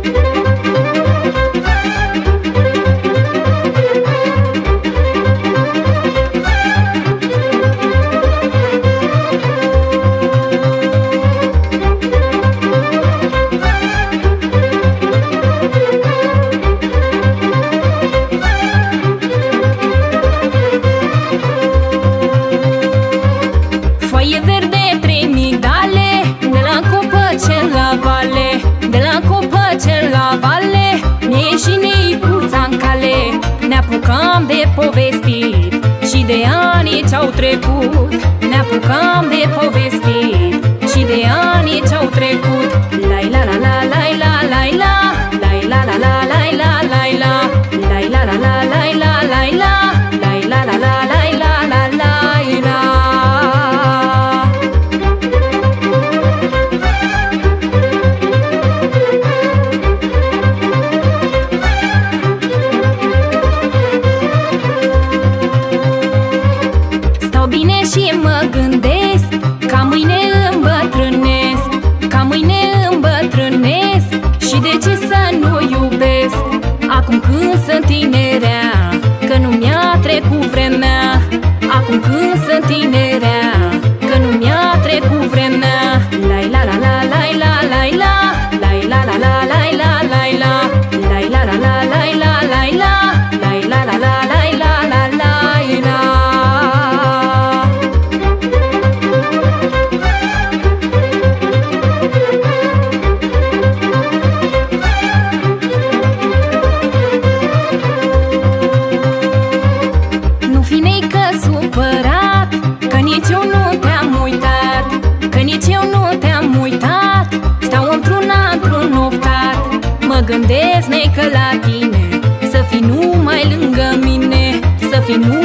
Foaie verde, 3 migdale, de la Copăcel la Vale, de la Copăcel la Vale, ne și neicuța în cale. Ne apucam de povestit și de anii ce-au trecut. Ne apucam de povestit și de anii ce-au trecut. Lai la la la lai la lai la, lai la la la lai la lai la, lai la la la lai la lai la, lai la la la lai la la lai la. Stau bine și mă gândesc ca mâine îmbătrânesc, ca mâine îmbătrânesc. Și de ce să nu iubesc acum când sunt tinerea, că nu mi-a trecut vremea. Acum când sunt tinerea, că nu mi-a trecut vremea. Lai la la la lai la lai la, lai la la la lai la lai la, lai la la la lai la lai la, lai la la la lai la la lai la. Nu fi neică supărat, că nici eu nu te-am uitat, că nici eu nu te-am uitat. Stau într-un oftat, mă gândesc neică la tine, să fii numai lângă mine, să fii numai